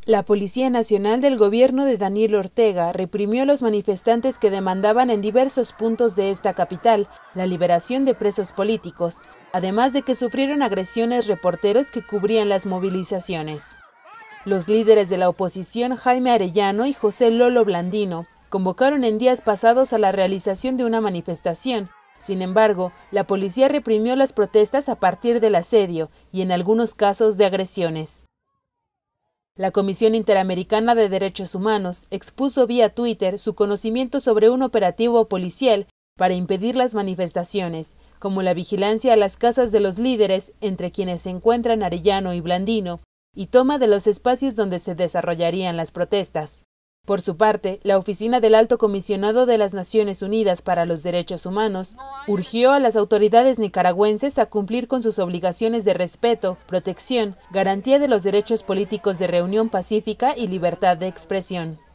La Policía Nacional del gobierno de Daniel Ortega reprimió a los manifestantes que demandaban en diversos puntos de esta capital la liberación de presos políticos, además de que sufrieron agresiones reporteros que cubrían las movilizaciones. Los líderes de la oposición Jaime Arellano y José Lolo Blandino convocaron en días pasados a la realización de una manifestación. Sin embargo, la policía reprimió las protestas a partir del asedio y en algunos casos de agresiones. La Comisión Interamericana de Derechos Humanos expuso vía Twitter su conocimiento sobre un operativo policial para impedir las manifestaciones, como la vigilancia a las casas de los líderes, entre quienes se encuentran Arellano y Blandino, y toma de los espacios donde se desarrollarían las protestas. Por su parte, la Oficina del Alto Comisionado de las Naciones Unidas para los Derechos Humanos urgió a las autoridades nicaragüenses a cumplir con sus obligaciones de respeto, protección, garantía de los derechos políticos de reunión pacífica y libertad de expresión.